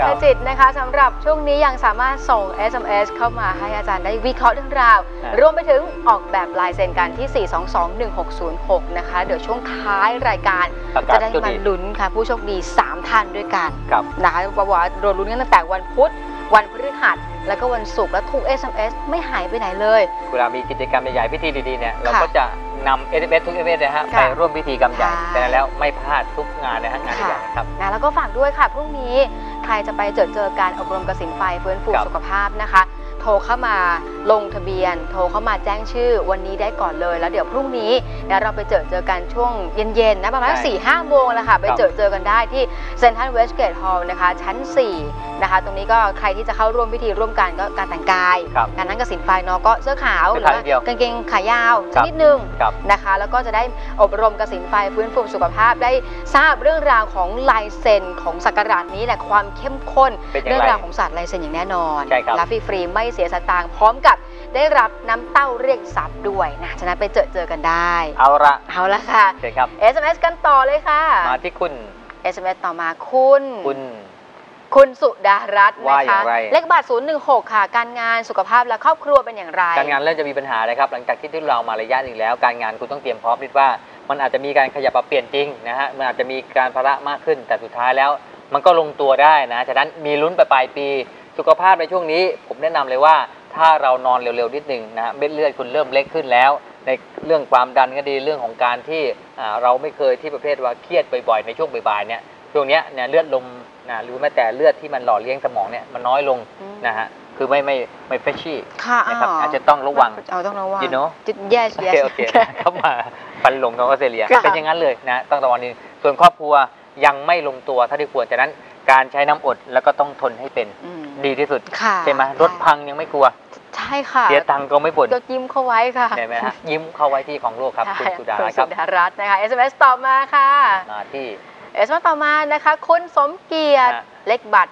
รจิตนะคะสำหรับช่วงนี้ยังสามารถส่ง SMS เข้ามาให้อาจารย์ได้วิเคราะห์เรื่องราวรวมไปถึงออกแบบลายเซ็นกันที่ 4221606 นะคะเดี๋ยวช่วงท้ายรายการจะได้มาลุ้นค่ะผู้โชคดี3 ท่านด้วยกันนะคะบอกว่าโดนลุ้นกันตั้งแต่วันพุธวันพฤหัสแล้วก็วันศุกร์และทุก SMS ไม่หายไปไหนเลยเวลามีกิจกรรมใหญ่ๆพิธีดีๆเนี่ยเราก็จะนำ SMS ทุก SMS นะฮะไปร่วมพิธีกรรมใหญ่แต่แล้วไม่พลาดทุกงานนะฮะงานใหญ่ครับแล้วก็ฝากด้วยค่ะพรุ่งนี้ใครจะไปเจอการอบรมกสิณไฟฟื้นฟูสุขภาพนะคะโทรเข้ามาลงทะเบียนโทรเข้ามาแจ้งชื่อวันนี้ได้ก่อนเลยแล้วเดี๋ยวพรุ่งนี้เราไปเจอกันช่วงเย็นๆนะประมาณ 4-5 โมงแล้วค่ะไปเจอกันได้ที่เซ็นทรัลเวสต์เกตฮอลล์นะคะชั้น4นะคะตรงนี้ก็ใครที่จะเข้าร่วมพิธีร่วมกันก็การแต่งกายการนั่งกสิณไฟเนาะก็เสื้อขาวหรือว่ากางเกงขายาวนิดนึงนะคะแล้วก็จะได้อบรมกสิณไฟฟื้นฟูสุขภาพได้ทราบเรื่องราวของลายเซ็นของศักราชนี้แหละความเข้มข้นเรื่องราวของศาสตร์ลายเซ็นอย่างแน่นอนและฟรีไม่เสียสตางค์พร้อมกับได้รับน้ำเต้าเรียกทรัพย์ด้วยนะฉะนั้นไปเจอกันได้เอาละค่ะครับ SMS กันต่อเลยค่ะมาที่คุณ SMS ต่อมาคุณสุดารัตน์นะคะเลขบัตร016ค่ะการงานสุขภาพและครอบครัวเป็นอย่างไรการงานเริ่มจะมีปัญหาเลยครับหลังจากที่เรามาระยะหนึ่งแล้วการงานคุณต้องเตรียมพร้อมนิดว่ามันอาจจะมีการขยับปรับเปลี่ยนจริงนะฮะมันอาจจะมีการภาระมากขึ้นแต่สุดท้ายแล้วมันก็ลงตัวได้นะฉะนั้นมีลุ้นไปปลายปีสุขภาพในช่วงนี้ผมแนะนำเลยว่าถ้าเรานอนเร็วๆนิดหนึ่งนะเม็ดเลือดคุณเริ่มเล็กขึ้นแล้วในเรื่องความดันก็ดีเรื่องของการที่เราไม่เคยที่ประเภทว่าเครียดบ่อยๆในช่วงบ่ายๆเนี่ยช่วงนี้เนี่ยเลือดลมหรือแม้แต่เลือดที่มันหล่อเลี้ยงสมองเนี่ยมันน้อยลงนะฮะคือไม่เฟชชี่นะครับอาจจะต้องระวังต้องระวัง you know yes โอเคเข้ามาฟันลงของออสเตรเลียเป็นอย่างนั้นเลยนะต้องระวังนิดส่วนครอบครัวยังไม่ลงตัวเท่าที่ควรฉะนั้นการใช้น้ำอดแล้วก็ต้องทนให้เป็นดีที่สุดใช่ไหมรถพังยังไม่กลัวใช่ค่ะเสียตังก็ไม่บ่นก็ยิ้มเข้าไว้ค่ะใช่ไหมฮะยิ้มเข้าไว้ที่ของโลกครับคุณสุดาครับสุดารัตน์นะคะ SMS ต่อมาค่ะมาที่ SMS ต่อมานะคะคุณสมเกียรติเลขบัตร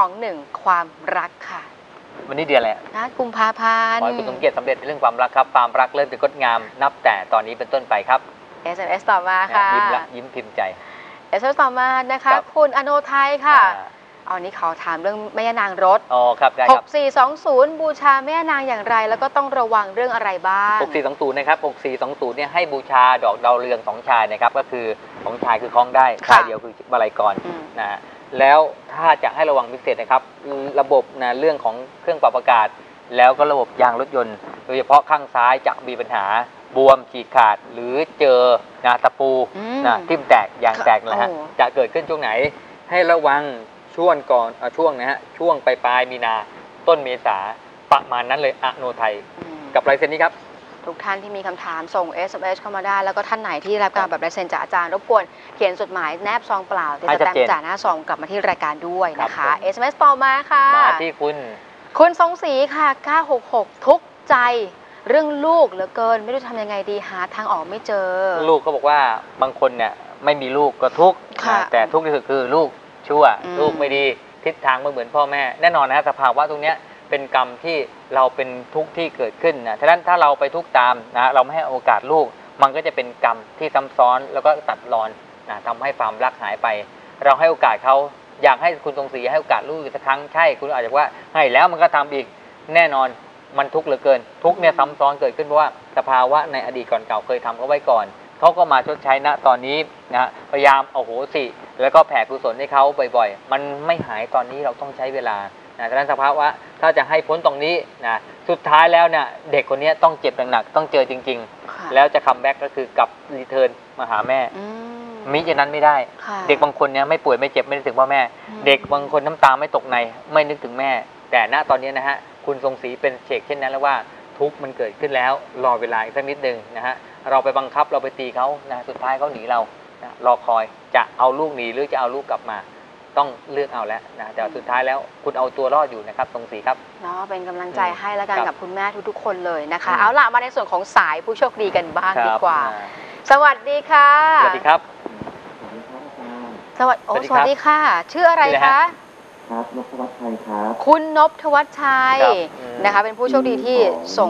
021ความรักค่ะวันนี้เดือนอะไรนะกุมภาพันธ์ขอให้คุณสมเกียรติสำเร็จในเรื่องความรักครับความรักเริ่มจะงดงามนับแต่ตอนนี้เป็นต้นไปครับ SMS ต่อมาค่ะยิ้มพิมพ์ใจ SMS ต่อมานะคะคุณอโนไทยค่ะอันนี้เขาถามเรื่องแม่นางรถครับได้ครับ 6420บูชาแม่นางอย่างไรแล้วก็ต้องระวังเรื่องอะไรบ้าง 6420นะครับ6420เนี่ยให้บูชาดอกดาวเรือง2 ชายนะครับก็คือ2 ชายคือคล้องได้ชายเดียวคือวลัยกรนะแล้วถ้าจะให้ระวังพิเศษนะครับระบบนะเรื่องของเครื่องปรับอากาศแล้วก็ระบบยางรถยนต์โดยเฉพาะข้างซ้ายจะมีปัญหาบวมฉีกขาดหรือเจอนะตะปูนะทิ่มแตกยางแตกนะฮะจะเกิดขึ้นช่วงไหนให้ระวังช่วงก่อนช่วงนะฮะช่วงปลายมีนาต้นเมษาประมาณนั้นเลยอโนไทยกับลายเซ็นนี้ครับทุกท่านที่มีคำถามส่ง SMS เข้ามาได้แล้วก็ท่านไหนที่รับการแบบลายเซ็นจากอาจารย์รบกวนเขียนจดหมายแนบซองเปล่าติดสแตมป์จ่าหน้าซองกลับมาที่รายการด้วยนะคะ SMS ต่อมาค่ะมาที่คุณทรงศรีค่ะ966ทุกใจเรื่องลูกเหลือเกินไม่รู้ทำยังไงดีหาทางออกไม่เจอลูกเขาบอกว่าบางคนเนี่ยไม่มีลูกก็ทุกข์แต่ทุกข์ที่สุดคือลูกชั่วลูกไม่ดีทิศทางไม่เหมือนพ่อแม่แน่นอนนะสภาวะตรงนี้เป็นกรรมที่เราเป็นทุกข์ที่เกิดขึ้นนะฉะนั้นถ้าเราไปทุกข์ตามนะเราไม่ให้โอกาสลูกมันก็จะเป็นกรรมที่ซ้ำซ้อนแล้วก็ตัดรอนนะทำให้ความรักหายไปเราให้โอกาสเขาอยากให้คุณทรงศรีให้โอกาสลูกอีกสักครั้งใช่คุณอาจจะว่าให้แล้วมันก็ทำอีกแน่นอนมันทุกข์เหลือเกินทุกข์เนี่ยซ้ำซ้อนเกิดขึ้นเพราะว่าสภาวะในอดีตก่อนเก่าเคยทำเขาไว้ก่อนเขาก็มาชดใช้ณตอนนี้นะพยายามเอาโหสิแล้วก็แผ่กุศลให้เขาบ่อยๆมันไม่หายตอนนี้เราต้องใช้เวลานะฉะนั้นสภาวะถ้าจะให้พ้นตรงนี้นะสุดท้ายแล้วเนี่ยเด็กคนนี้ต้องเจ็บหนักๆต้องเจอจริงๆแล้วจะคัมแบ็กก็คือกลับรีเทิร์นมาหาแม่มิฉะนั้นไม่ได้เด็กบางคนเนี่ยไม่ป่วยไม่เจ็บไม่นึกถึงพ่อแม่เด็กบางคนน้ำตาไม่ตกในไม่นึกถึงแม่แต่ณตอนนี้นะฮะคุณทรงศรีเป็นเชกเช่นนั้นแล้วว่าทุกข์มันเกิดขึ้นแล้วรอเวลาอีกสักนิดนึงนะฮะเราไปบังคับเราไปตีเขานะสุดท้ายเขาหนีเรานะรอคอยจะเอาลูกหนีหรือจะเอาลูกกลับมาต้องเลือกเอาแล้วนะแต่สุดท้ายแล้วคุณเอาตัวรอดอยู่นะครับทรงศรีครับเนาะเป็นกำลังใจให้แล้วกันกับคุณแม่ทุกๆคนเลยนะคะเอาล่ะมาในส่วนของสายผู้โชคดีกันบ้างดีกว่าสวัสดีค่ะสวัสดีครับสวัสดีค่ะชื่ออะไรคะครับนพวัชชัยครับคุณนพวัชชัยนะคะเป็นผู้โชคดีที่ส่ง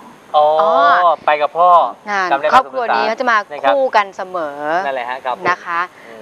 ไปกับพ่อครอบครัวนี้เขาจะมาคู่กันเสมอนั่นแหละฮะครับนะคะ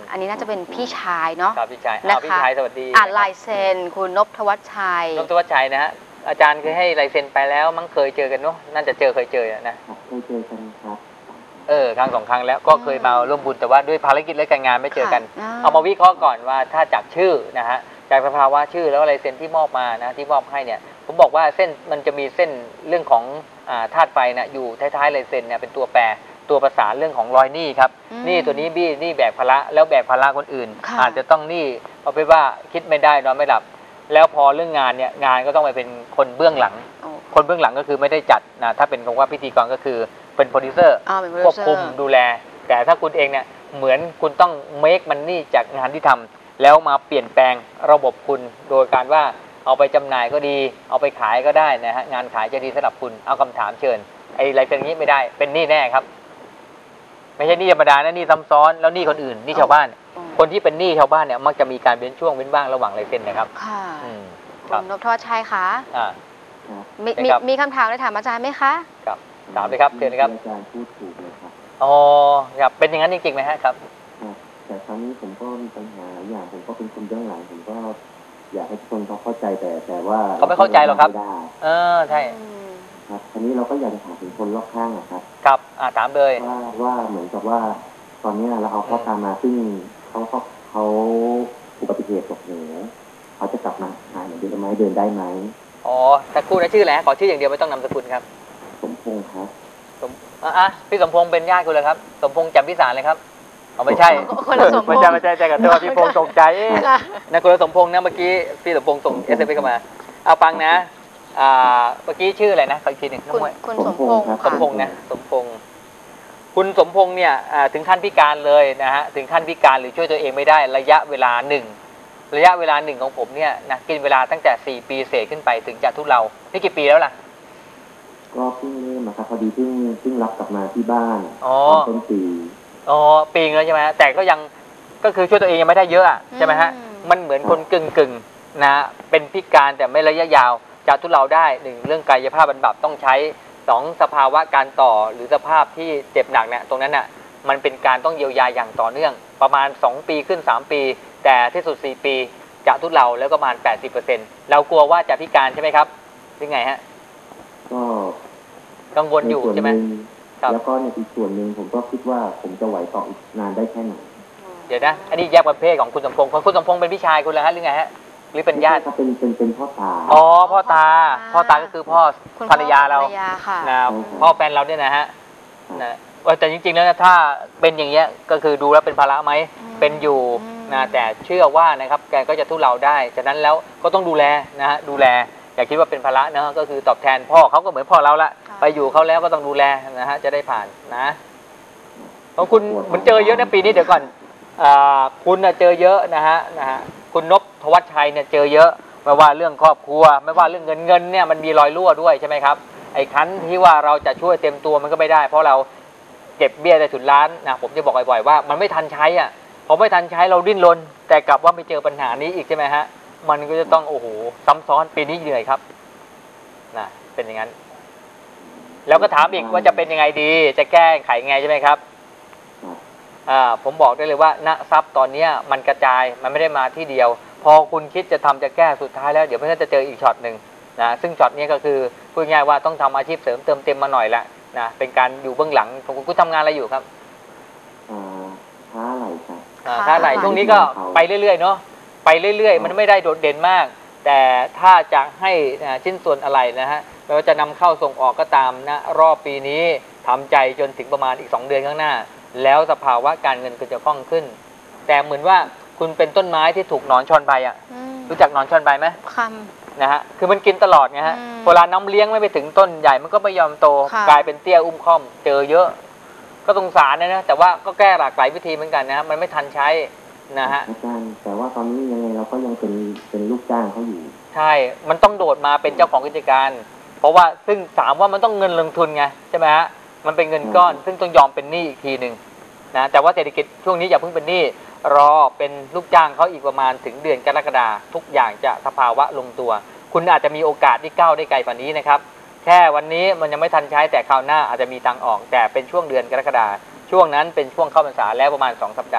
อันนี้น่าจะเป็นพี่ชายเนาะครับพี่ชายนะคะพี่ชายสวัสดีลายเซ็นคุณนพธวัชชัยนพธวัชชัยนะฮะอาจารย์เคยให้ลายเซ็นไปแล้วมั้งเคยเจอกันเนาะน่าจะเคยเจอนะเคยเจอกันครับครั้ง 2 ครั้งแล้วก็เคยมาร่วมบุญแต่ว่าด้วยภารกิจและการงานไม่เจอกันค่ะเอามาวิเคราะห์ก่อนว่าถ้าจากชื่อนะฮะจากสภาวะชื่อแล้วลายเซ็นที่มอบมานะที่มอบให้เนี่ยผมบอกว่าเส้นมันจะมีเส้นเรื่องของธาตุไฟนะอยู่ท้ายๆลายเซ็นเนี่ยเป็นตัวแปรตัวประสานเรื่องของรอยหนี้ครับหนี้ตัวนี้บี้หนี้แบกภาระแล้วแบกภาระคนอื่นค่ะอาจจะต้องหนี้เอาไปนว่าคิดไม่ได้นอนไม่หลับ แล้วพอเรื่องงานเนี่ยงานก็ต้องไปเป็นคนเบื้องหลังโอ้คนเบื้องหลังก็คือไม่ได้จัดนะถ้าเป็นคำว่าพิธีกรก็คือเป็นโปรดิวเซอร์เป็นโปรดิคววบเซอร์คุมดูแล แต่ถ้าคุณเองเนี่ยเหมือนคุณต้องเมคมันนี่จากงานที่ทำแล้วมาเปลี่ยนแปลงระบบคุณโดยการว่าเอาไปจำหน่ายก็ดี เอาไปขายก็ได้นะฮะงานขายจะดีสำหรับคุณเอาคำถามเชิญไอ้อะไรเป็นอย่างนี้ไม่ได้เป็นหนี้แน่ครับ ไม่ใช่หนี้ธรรมดานะหนี้ซ้ำซ้อนแล้วหนี้คนอื่นหนี้ชาวบ้าน คนที่เป็นหนี้ชาวบ้านเนี่ยมักจะมีการเว้นช่วงเว้นว่างระหว่างลายเซ็นนะครับค่ะครัคุบณนพธวัชชัยคะครับมีคำถามอะไรถามอาจารย์ไหมคะครับถามเลยครับเชิญเลยครับอาจารย์พูดถูกเลยครับอ๋อครับเป็นอย่างนั้นจริงๆไหมฮะครับครับแต่ครั้งนี้ผมก็มีปัญหาหลายอย่างผมก็เป็นคนเบื้องหลังผมก็อยากให้ทุกคนเขาเข้าใจแต่ว่าเขาไม่เข้าใจหรอกครับไม่ได้ใช่ครับทีนี้เราก็อยากจะถามถึงคนรอบข้างนะครับครับถามเลยว่าเหมือนกับว่า ตอนนี้เราเอาพ่อตามาซึ่งเขาอุบัติเหตุตกเหวเขาจะกลับมาหาเหมือนเดิมไหมเดินได้ไหมอ๋อสักครู่นะชื่ออะไรฮะขอชื่ออย่างเดียวไม่ต้องนามสกุลครับสมพงษ์ครับพี่สมพงษ์เป็นญาติคุณเลยครับสมพงษ์จำพิสารเลยครับอ๋อไม่ใช่คนละสมพงษ์ไม่ใช่แต่กับตัวพี่พงษ์ตกใจนะคนละสมพงษ์นะเมื่อกี้พี่สมพงษ์ส่ง SMS เข้ามาเอาฟังนะเมื่อกี้ชื่ออะไรนะขออีกทีหนึ่งน้องมวยคุณสมพงษ์สค่ะมพงษ์นะสมพงษ์คุณสมพงษ์เนี่ยถึงขั้นพิการเลยนะฮะถึงขั้นพิการหรือช่วยตัวเองไม่ได้ระยะเวลาหนึ่งของผมเนี่ยนะกินเวลาตั้งแต่4 ปีเศษขึ้นไปถึงจะทุเลานี่กี่ปีแล้วล่ะก็เพิ่งเริ่มนะครับพอดีเพิ่งรับกลับมาที่บ้านอ๋อตอนต้นปีปีนึงแล้วใช่ไหมฮะแต่ก็ยังก็คือช่วยตัวเองยังไม่ได้เยอะอะใช่ไหมฮะมันเหมือนคนกึ่งนะเป็นพิการแต่ไม่ระยะยาวจะทุเลาได้1เรื่องกายภาพบำบัดต้องใช้2สภาวะการต่อหรือสภาพที่เจ็บหนักเนี่ยตรงนั้นน่ะมันเป็นการต้องเยียวยาอย่างต่อเนื่องประมาณ2 ปีขึ้น3 ปีแต่ที่สุด4 ปีจะทุเลาแล้วก็ประมาณ 80% เรากลัวว่าจะพิการใช่ไหมครับยังไงฮะก็กังวลอยู่ใช่ไหม ครับแล้วก็ในอีกส่วนหนึ่งผมก็คิดว่าผมจะไหวต่ออีกนานได้แค่ไหนเดี๋ยวนะอันนี้แยกประเภทของคุณสมพงษ์คุณสมพงษ์เป็นพี่ชายคุณเหรอฮะหรือไงฮะหรือเป็นญาติครับเป็นพ่อตาอ๋อพ่อตาก็คือพ่อคุณภรรยาเราภรรยาค่ะนะพ่อแฟนเราเนี่ยนะฮะนะแต่จริงๆแล้วนะถ้าเป็นอย่างเงี้ยก็คือดูแล้วเป็นภาระไหมเป็นอยู่นะแต่เชื่อว่านะครับแกก็จะทุเลาได้ฉะนั้นแล้วก็ต้องดูแลนะฮะดูแลอย่าคิดว่าเป็นภาระนะก็คือตอบแทนพ่อเขาก็เหมือนพ่อเราละไปอยู่เขาแล้วก็ต้องดูแลนะฮะจะได้ผ่านนะของคุณเหมือนเจอเยอะนะปีนี้เดี๋ยวก่อนคุณเจอเยอะนะฮะคุณนพธวัชชัยเนี่ยเจอเยอะไม่ว่าเรื่องครอบครัวไม่ว่าเรื่องเงินเนี่ยมันมีรอยรั่วด้วยใช่ไหมครับไอ้คันที่ว่าเราจะช่วยเต็มตัวมันก็ไม่ได้เพราะเราเก็บเบี้ยได้ถึงล้านนะผมจะบอกบ่อยๆว่ามันไม่ทันใช้อ่ะพอไม่ทันใช้เราดิ้นรนแต่กลับว่าไปเจอปัญหานี้อีกใช่ไหมฮะมันก็จะต้องโอ้โหซ้ำซ้อนปีนี้เหนื่อยครับนะเป็นอย่างนั้นแล้วก็ถามอีกว่าจะเป็นยังไงดีจะแก้ไขยังไงใช่ไหมครับผมบอกได้เลยว่าณทรัพย์ตอนนี้มันกระจายมันไม่ได้มาที่เดียวพอคุณคิดจะทำจะแก้สุดท้ายแล้วเดี๋ยวมันจะเจออีกช็อตหนึ่งนะซึ่งช็อตนี้ก็คือพูดง่ายว่าต้องทำอาชีพเสริมเติมเต็มมาหน่อยละนะเป็นการอยู่เบื้องหลังของคุณทำงานอะไรอยู่ครับค้าอะไรครับค้าอะไรช่วงนี้ก็ไปเรื่อยๆเนาะไปเรื่อยๆมันไม่ได้โดดเด่นมาก แต่ถ้าจะให้ชิ้นส่วนอะไรนะฮะไม่ว่าจะนำเข้าส่งออกก็ตามนะรอบปีนี้ทำใจจนถึงประมาณอีก2 เดือนข้างหน้าแล้วสภาวะการเงินคุณจะคล่องขึ้นแต่เหมือนว่าคุณเป็นต้นไม้ที่ถูกหนอนชอนใบอ่ะรู้จักหนอนชอนใบไหมคำนะฮะคือมันกินตลอดไงฮะเวลาน้ำเลี้ยงไม่ไปถึงต้นใหญ่มันก็ไม่ยอมโตกลายเป็นเตี้ยอุ้มค่อมเจอเยอะก็สงสารนะแต่ว่าก็แก้หลากหลายวิธีเหมือนกันนะมันไม่ทันใช้นะฮะอาจารย์แต่ว่าตอนนี้ยังไงเราก็ยังเป็นลูกจ้างเขาอยู่ใช่มันต้องโดดมาเป็นเจ้าของกิจการเพราะว่าซึ่งถามว่ามันต้องเงินลงทุนไงใช่ไหมฮะมันเป็นเงินก้อนซึ่งต้องยอมเป็นหนี้อีกทีหนึ่งนะแต่ว่าเศรษฐกิจช่วงนี้อย่าเพิ่งเป็นหนี้รอเป็นลูกจ้างเขาอีกประมาณถึงเดือนกรกฎาคมทุกอย่างจะสภาวะลงตัวคุณอาจจะมีโอกาสที่ก้าวได้ไกลกว่านี้นะครับแค่วันนี้มันยังไม่ทันใช้แต่คราวหน้าอาจจะมีทางออกแต่เป็นช่วงเดือนกรกฎาคมช่วงนั้นเป็นช่วงเข้าพรรษาแล้วประมาณ2 สัปดาห์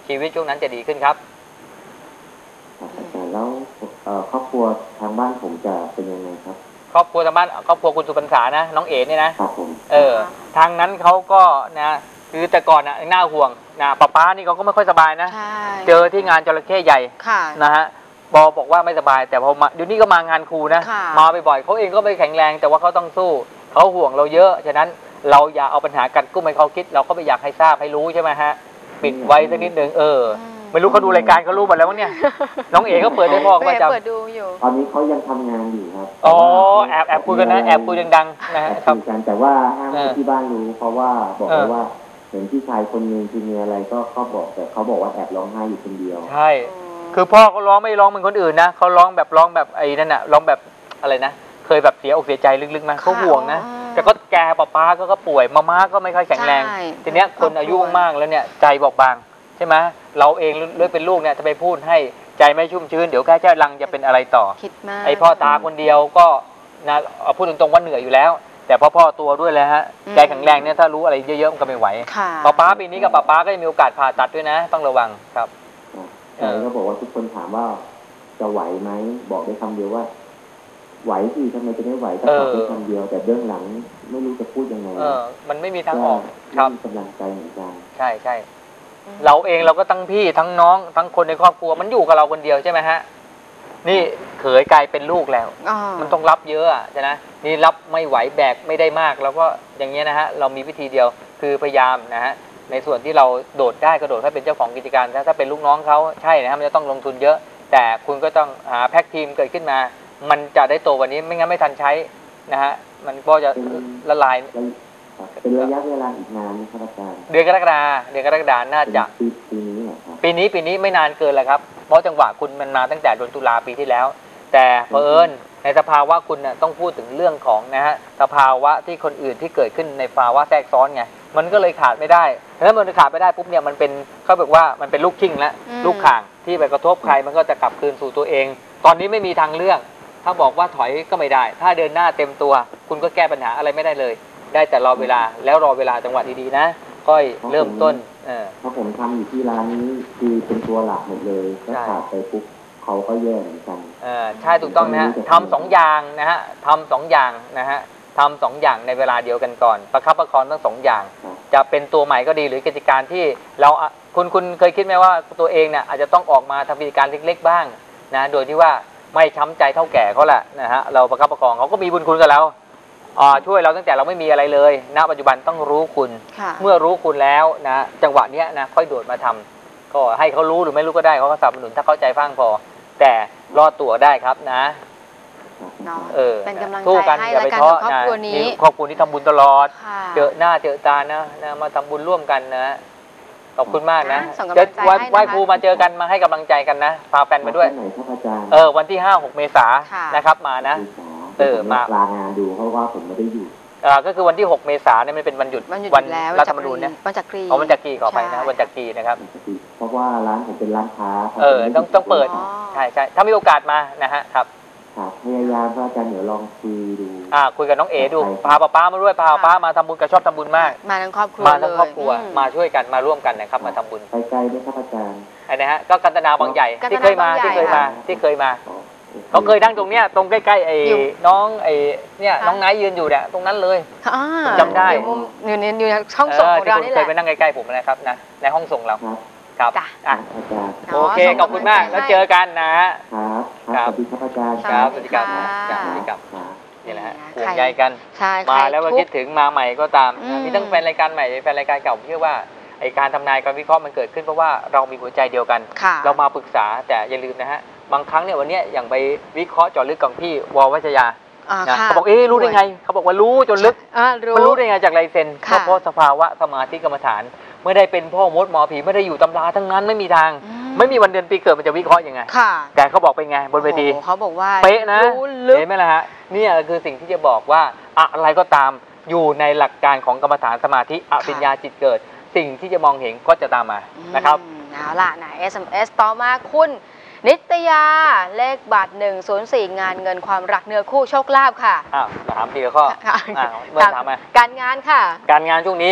ชีวิตช่วงนั้นจะดีขึ้นครับครับอาจารย์แล้วครอบครัวทางบ้านผมจะเป็นยังไงครับครอบครัวทางบ้านครอบครัวคุณสุพรรษานะน้องเอ๋เนี่ยนะครับผมทางนั้นเขาก็นะคือแต่ก่อนน่ะน่าห่วงนะป้านี่เขาก็ไม่ค่อยสบายนะใช่เจอที่งานจระเข้ใหญ่ค่ะนะฮะบอกว่าไม่สบายแต่พอมาเดี๋ยวนี้ก็มางานครูนะค่ะมาบ่อยๆเขาเองก็ไม่แข็งแรงแต่ว่าเขาต้องสู้เขาห่วงเราเยอะฉะนั้นเราอย่าเอาปัญหากันกุ้มให้เขาคิดเราก็ไม่อยากให้ทราบให้รู้ใช่ไหมฮะปิดไว้สักนิดหนึ่งไม่รู้เขาดูรายการเขารู้หมดแล้วมั้งเนี่ย น้องเอ๋เขาเปิดให้พ่อประจำเปิดดูอยู่ตอนนี้เขายังทำงานอยู่ครับอ๋อแอบคุยกันนะแอบคุยดังๆนะฮะแอบครับคุยกันแต่ว่าห้ามให้ที่บ้านรู้เพราะว่าบอกเลยว่าเห็นพี่ชายคนนึงคือมีอะไรก็บอกแต่เขาบอกว่าแอบร้องไห้อยู่คนเดียวใช่คือพ่อเขาร้องไม่ร้องเหมือนคนอื่นนะเขาร้องแบบไอ้นั่นน่ะร้องแบบอะไรนะเคยแบบเสียอกเสียใจลึกๆมาเขาห่วงนะแต่ก็แกป้าก็ป่วยมาก็ไม่ค่อยแข็งแรงใช่ทีเนี้ยคนอายุมากแล้วเนี่ยใจบอบบางใช่ไหมเราเองเลยเป็นลูกเนี่ยจะไปพูดให้ใจไม่ชุ่มชื้นเดี๋ยวแกจะรังจะเป็นอะไรต่อคิดมากไอพ่อตาคนเดียวก็นะเอาพูดตรงๆว่าเหนื่อยอยู่แล้ว แต่พ่อตัวด้วยแล้วฮะใจแข็งแรงเนี่ยถ้ารู้อะไรเยอะๆมันก็ไม่ไหวค่ะป้าปีนี้กับป้าก็จะมีโอกาสผ่าตัดด้วยนะ ต้องระวังครับแต่ก็บอกว่าทุกคนถามว่าจะไหวไหมบอกได้คำเดียวว่า ไหวสิทำไมจะไม่ไหวก็ตอบได้คำเดียว แต่เบื้องหลังไม่รู้จะพูดยังไงมันไม่มีทางออกคครัรับ บกำลังใจเหมือนกันใช่เราเองเราก็ทั้งพี่ทั้งน้องทั้งคนในครอบครัวมันอยู่กับเราคนเดียวใช่ไหมฮะนี่เขยกลายเป็นลูกแล้ว มันต้องรับเยอะใช่ไหมนี่รับไม่ไหวแบกไม่ได้มากแล้วก็อย่างเงี้ยนะฮะเรามีวิธีเดียวคือพยายามนะฮะในส่วนที่เราโดดได้ก็โดดให้เป็นเจ้าของกิจการถ้าเป็นลูกน้องเขาใช่นะฮะมันจะต้องลงทุนเยอะ แต่คุณก็ต้องหาแพ็กทีมเกิดขึ้นมา มันจะได้โตวันนี้ไม่งั้นไม่ทันใช้นะฮะมันก็จะละลายเป็นระยะเวลาอีกนานนะครับอาจารย์เดือนกรกฎาน่าจะปีนี้เหรอครับปีนี้ไม่นานเกินแล้วครับเพราะจังหวะคุณมันมาตั้งแต่เดือนตุลาปีที่แล้ว แต่เผอิญในสภาวะคุณน่ะต้องพูดถึงเรื่องของนะฮะสภาวะที่คนอื่นที่เกิดขึ้นในภาวะแทรกซ้อนไงมันก็เลยขาดไม่ได้แล้วมันขาดไม่ได้ปุ๊บเนี่ยมันเป็นเขาบอกว่ามันเป็นลูกชิงแล้วลูกข่างที่ไปกระทบใครมันก็จะกลับคืนสู่ตัวเอง ตอนนี้ไม่มีทางเลือกถ้าบอกว่าถอยก็ไม่ได้ถ้าเดินหน้าเต็มตัว คุณก็แก้ปัญหาอะไรไม่ได้เลย ได้แต่รอเวลาแล้วรอเวลาจังหวะดีๆนะค่อยเริ่มต้นเพราะผมทำอยู่ที่ร้านนี้คือเป็นตัวหลักหมดเลยถ้าขาดไปปุ๊บเขาก็แย่เหมือนกันใช่ถูกต้องนะฮะทำสองอย่างนะฮะทำสองอย่างนะฮะทำสองอย่างในเวลาเดียวกันก่อนประคับประคองทั้งสองอย่างจะเป็นตัวใหม่ก็ดีหรือกิจการที่เราคุณเคยคิดไหมว่าตัวเองเนี่ยอาจจะต้องออกมาทำกิจการเล็กๆบ้างนะโดยที่ว่าไม่ช้ำใจเท่าแก่เขาแหละนะฮะเราประคับประคองเขาก็มีบุญคุณกับเราช่วยเราตั้งแต่เราไม่มีอะไรเลยณปัจจุบันต้องรู้คุณเมื่อรู้คุณแล้วนะจังหวะเนี้ยนะค่อยโดดมาทำก็ให้เขารู้หรือไม่รู้ก็ได้เขาก็สนับสนุนถ้าเข้าใจฟังพอแต่รอดตัวได้ครับนะเป็นกำลังสู้ใจกันให้อย่าและไปกันท้อกับครอบครัวนี้ครอบครัวนี้ทำบุญตลอดค่ะเจอหน้าเจอตานะมาทำบุญร่วมกันนะขอบคุณมากนะส่งกำลังใจให้นะคะไหว้ครูมาเจอกันมาให้กำลังใจกันนะพาแฟนมาด้วยไหนครับอาจารย์วันที่ 5-6 เมษายนนะครับมานะมาลางานดูเพราะว่าผมไม่ได้อยู่ก็คือวันที่ 6 เมษายนเนี่ยมันเป็นวันหยุดวันรัฐธรรมนูญเนี่ยวันจักรีวันจักรีขอไปนะวันจักรีนะครับเพราะว่าร้านผมเป็นร้านค้าต้องเปิดใช่ถ้ามีโอกาสมานะฮะครับพยายามอาจารย์เดี๋ยวลองคุยดูคุยกับน้องเอ๋ดูพาป้ามาด้วยพาป้ามาทำบุญกับชอบทำบุญมากมาทั้งครอบครัวมาทั้งครอบครัวมาช่วยกันมาร่วมกันนะครับมาทำบุญไปไกลไหมครับอาจารย์ไอ้นะฮะก็กันตนาบางใหญ่ที่เคยมาเขาเคยนั่งตรงเนี้ยตรงใกล้ๆไอ้น้องไอ้เนี่ยน้องไนท์ยืนอยู่เนี่ยตรงนั้นเลยจำได้อยู่ในห้องส่งของเรานี่แหละเคยไปนั่งใกล้ๆผมนะครับนะในห้องส่งเราครับโอเคขอบคุณมากแล้วเจอกันนะครับสวัสดีครับอาจารย์ครับสวัสดีครับสวัสดีครับนี่แหละฮะห่วงใยกันมาแล้วก็คิดถึงมาใหม่ก็ตามมีทั้งแฟนรายการใหม่แฟนรายการเก่าเชื่อว่าไอการทำนายการวิเคราะห์มันเกิดขึ้นเพราะว่าเรามีหัวใจเดียวกันเรามาปรึกษาแต่อย่าลืมนะฮะบางครั้งเนี่ยวันนี้อย่างไปวิเคราะห์เจาะลึกกับพี่ววัชยาเขาบอกรู้ได้ไงเขาบอกว่ารู้จนลึกมันรู้ได้ไงจากลายเซ็นเพราะสภาวะสมาธิกรรมฐานไม่ได้เป็นพ่อมดหมอผีไม่ได้อยู่ตำราทั้งนั้นไม่มีทางไม่มีวันเดือนปีเกิดมันจะวิเคราะห์ยังไงแต่เขาบอกเป็นไงบนเวทีเขาบอกว่าเป๊ะนะเห็นไหมล่ะฮะนี่คือสิ่งที่จะบอกว่าอะไรก็ตามอยู่ในหลักการของกรรมฐานสมาธิอภิญญาจิตเกิดสิ่งที่จะมองเห็นก็จะตามมานะครับเอาล่ะนะ SMS ต่อมาคุณนิตยาเลขบัตร104งานเงินความรักเนื้อคู่โชคลาภค่ะถามทีละข้อเมื่อถามมาการงานค่ะการงานช่วงนี้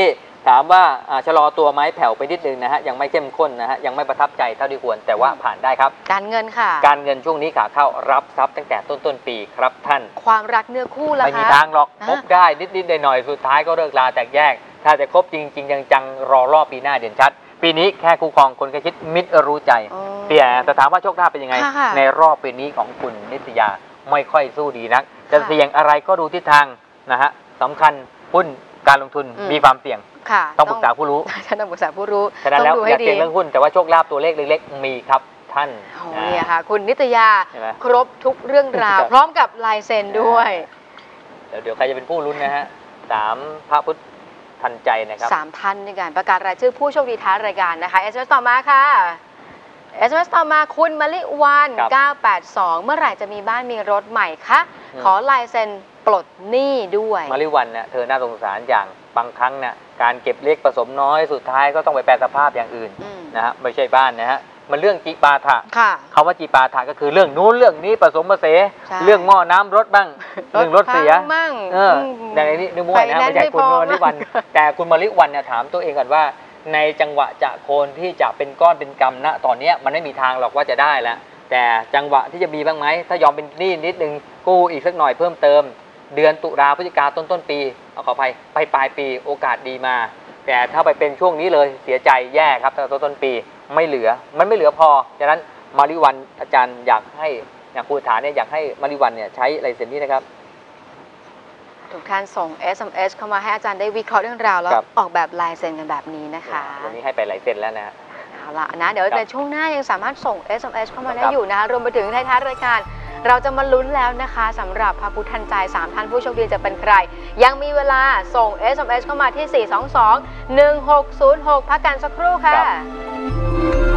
ถามว่าชะลอตัวไหมแผ่วไปนิดนึงนะฮะยังไม่เข้มข้นนะฮะยังไม่ประทับใจเท่าที่ควรแต่ว่าผ่านได้ครับการเงินค่ะการเงินช่วงนี้ขาเข้ารับทรัพย์ตั้งแต่ต้นปีครับท่านความรักเนื้อคู่ล่ะคะไม่มีทางหรอกคบได้นิดๆหน่อยๆสุดท้ายก็เลิกลาแตกแยกถ้าจะคบจริงๆจังๆรอรอบปีหน้าเด่นชัดปีนี้แค่คู่ครองคนใกล้ชิดมิตรรู้ใจแต่ถามว่าโชคลาภเป็นยังไงในรอบปีนี้ของคุณนิตยาไม่ค่อยสู้ดีนักจะเสี่ยงอะไรก็ดูทิศทางนะฮะสำคัญหุ้นการลงทุนมีความเสี่ยงต้องปรึกษาผู้รู้ต้องปรึกษาผู้รู้ฉะนั้นแล้วอย่าเสี่ยงเรื่องหุ้นแต่ว่าโชคลาภตัวเลขเล็กๆมีครับท่านเนี่ยค่ะคุณนิตยาครบทุกเรื่องราวพร้อมกับลายเซ็นด้วยเดี๋ยวใครจะเป็นผู้ลุ้นนะฮะ3พระพุทธทันใจนะครับ 3ท่านในการประกาศรายชื่อผู้โชคดีท้ายรายการนะคะ SMS ต่อมาค่ะ SMS ต่อมาคุณมลิวัน982เมื่อไหร่จะมีบ้านมีรถใหม่คะขอลายเซ็นปลดหนี้ด้วยมลิวันเนี่ยเธอน่าสงสารอย่างบางครั้งเนี่ยการเก็บเล็กผสมน้อยสุดท้ายก็ต้องไปแปลสภาพอย่างอื่นนะฮะไม่ใช่บ้านนะฮะมันเรื่องจิปาถะคำว่าจิปาถะก็คือเรื่องนู้นเรื่องนี้ผสมผสานเรื่องหม้อน้ำรถบ้างเรื่องรถเสียอย่างนี้นึกว่านะไม่ใช่คุณมลิวันแต่คุณมลิวันเนี่ยถามตัวเองก่อนว่าในจังหวะจะโคนที่จะเป็นก้อนเป็นกำณตอนนี้มันไม่มีทางหรอกว่าจะได้แล้วแต่จังหวะที่จะมีบ้างไหมถ้ายอมเป็นหนี้นิดนึงกู้อีกสักหน่อยเพิ่มเติมเดือนตุลาพฤศจิกาต้นปีเอาขออภัยไปปลายปีโอกาสดีมาแต่ถ้าไปเป็นช่วงนี้เลยเสียใจแย่ครับต้นปีไม่เหลือมันไม่เหลือพอฉะนั้นมาริวันอาจารย์อยากให้ครูฐานเนี่ยอยากให้มาริวันเนี่ยใช้ลายเซ็นนี้นะครับทุกท่านส่ง SMS เข้ามาให้อาจารย์ได้วิเคราะห์เรื่องราวแล้วออกแบบลายเซ็นกันแบบนี้นะคะวันนี้ให้ไปลายเซ็นแล้วนะเอาละนะเดี๋ยวในช่วงหน้ายังสามารถส่ง SMS เข้ามาได้อยู่นะคะรวมไปถึงท้ายๆรายการเราจะมาลุ้นแล้วนะคะสำหรับพระพุทธทันใจ3ท่านผู้โชคดีจะเป็นใครยังมีเวลาส่ง SMS เข้ามาที่422 1606พักกันสักครู่ค่ะ